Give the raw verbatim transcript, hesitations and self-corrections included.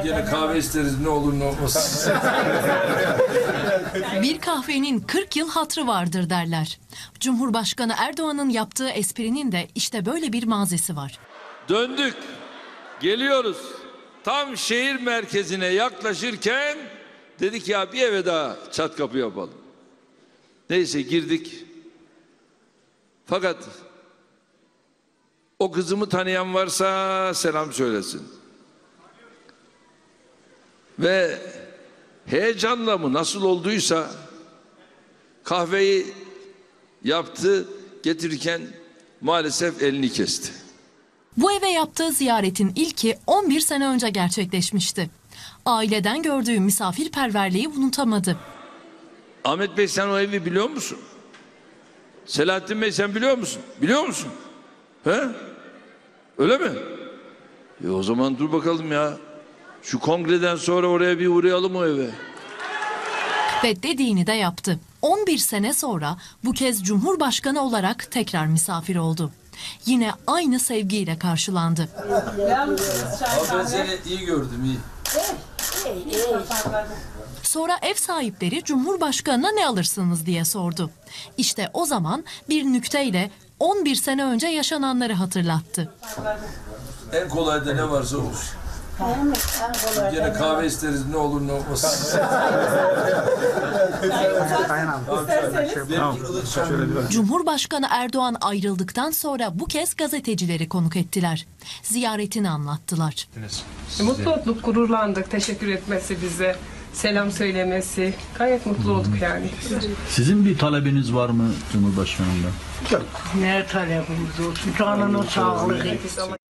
Gene kahve isteriz, ne olur ne olmaz. Bir kahvenin kırk yıl hatırı vardır derler. Cumhurbaşkanı Erdoğan'ın yaptığı esprinin de işte böyle bir mazesi var. Döndük, geliyoruz. Tam şehir merkezine yaklaşırken dedik ya bir eve daha çat kapı yapalım. Neyse girdik. Fakat o kızımı tanıyan varsa selam söylesin. Ve heyecanla mı nasıl olduysa kahveyi yaptı, getirirken maalesef elini kesti. Bu eve yaptığı ziyaretin ilki on bir sene önce gerçekleşmişti. Aileden gördüğü misafirperverliği unutamadı. Ahmet Bey, sen o evi biliyor musun? Selahattin Bey, sen biliyor musun? Biliyor musun? He? Öyle mi? E o zaman dur bakalım ya. Şu kongreden sonra oraya bir uğrayalım o eve. Ve dediğini de yaptı. on bir sene sonra bu kez Cumhurbaşkanı olarak tekrar misafir oldu. Yine aynı sevgiyle karşılandı. Ben seni iyi gördüm, iyi. Sonra ev sahipleri Cumhurbaşkanı'na ne alırsınız diye sordu. İşte o zaman bir nükteyle on bir sene önce yaşananları hatırlattı. En kolay da ne varsa olur. Gene kahve isteriz, ne olur ne olmaz. Cumhurbaşkanı Erdoğan ayrıldıktan sonra bu kez gazetecileri konuk ettiler. Ziyaretini anlattılar. Mutlu olduk, gururlandık. Teşekkür etmesi bize, selam söylemesi. Gayet mutlu olduk yani. Sizin bir talebiniz var mı Cumhurbaşkanı'ndan? Ne talebimiz olsun? Canının sağlığı.